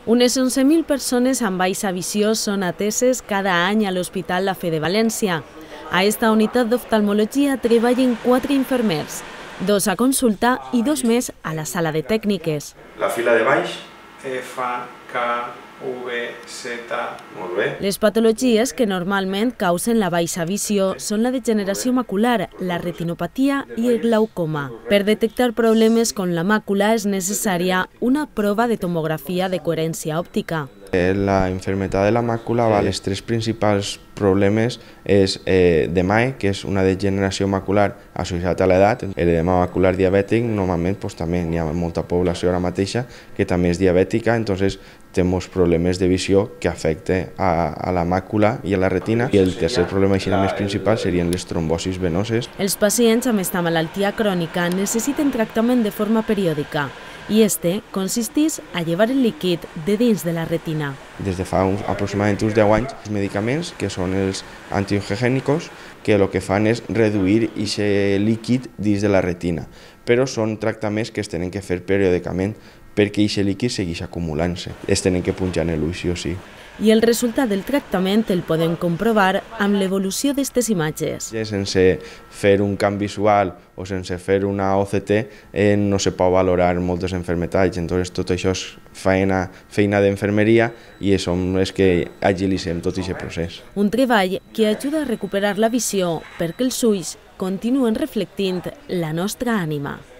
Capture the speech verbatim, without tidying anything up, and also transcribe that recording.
Unes onze mil persones amb baixa visió són ateses cada any a l'Hospital La Fe de València. A esta unitat d'oftalmologia treballen quatre infermers, dos a consulta i dos més a la sala de tècniques. La fila de baix. F, K, V, Z... Molt bé. Les patologies que normalment causen la baixa visió són la degeneració macular, la retinopatia i el glaucoma. Per detectar problemes con la màcula és necessària una prova de tomografia de coherència òptica. La enfermedad de la mácula, va, los tres principals problemes és eh, edema, que és una degeneració macular associada a l'edat. L'edema macular diabètic, normalment pues, també hi ha molta població ara mateixa que també és diabètica, entonces té molts problemes de visió que afecten a, a la màcula i a la retina. I el tercer problema així més principal serien les trombosis venoses. Els pacients amb esta malaltia crònica necessiten tractament de forma periòdica i este consisteix a llevar el líquid de dins de la retina. Des de fa uns, aproximadament uns deu anys, els medicaments, que són els antiangiogènicos, que el que fan és reduir aquest líquid dins de la retina, però són tractaments que es tenen que fer periòdicament perquè aquest líquid segueix acumulant-se. Es tenen que punxar en l'ull, sí o sí. I el resultat del tractament el podem comprovar amb l'evolució d'aquestes imatges. Sense fer un canvi visual o sense fer una O C T eh, no se pot valorar moltes malalties. Entonces, tot això és feina, feina d'infermeria i som els que agilitzem tot aquest procés. Un treball que ajuda a recuperar la visió perquè els ulls continuen reflectint la nostra ànima.